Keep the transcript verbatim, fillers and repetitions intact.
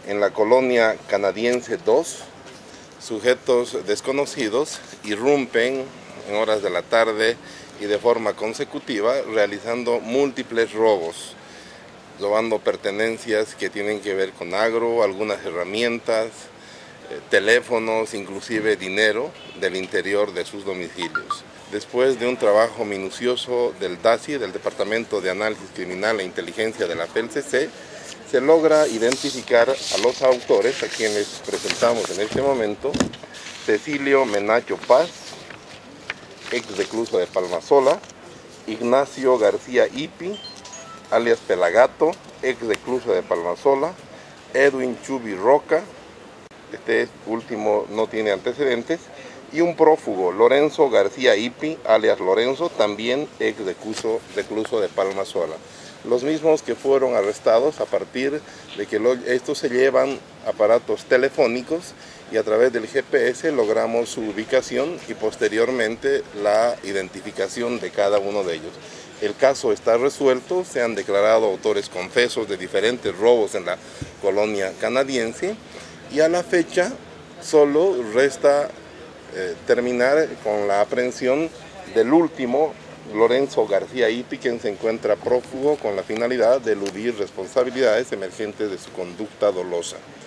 en la colonia canadiense dos, sujetos desconocidos irrumpen en horas de la tarde y de forma consecutiva realizando múltiples robos, robando pertenencias que tienen que ver con agro, algunas herramientas, eh, teléfonos, inclusive dinero del interior de sus domicilios. Después de un trabajo minucioso del D A C I, del Departamento de Análisis Criminal e Inteligencia de la P E L C C, se logra identificar a los autores, a quienes presentamos en este momento: Cecilio Menacho Paz, ex recluso de Palmasola; Ignacio García Ipi, alias Pelagato, ex recluso de Palmasola; Edwin Chubi Roca, este último no tiene antecedentes; y un prófugo, Lorenzo García Ipi, alias Lorenzo, también ex recluso, recluso de Palmasola. Los mismos que fueron arrestados a partir de que lo, estos se llevan aparatos telefónicos y a través del G P S logramos su ubicación y posteriormente la identificación de cada uno de ellos. El caso está resuelto, se han declarado autores confesos de diferentes robos en la colonia canadiense y a la fecha solo resta eh, terminar con la aprehensión del último, Lorenzo García Ipi, quien se encuentra prófugo con la finalidad de eludir responsabilidades emergentes de su conducta dolosa.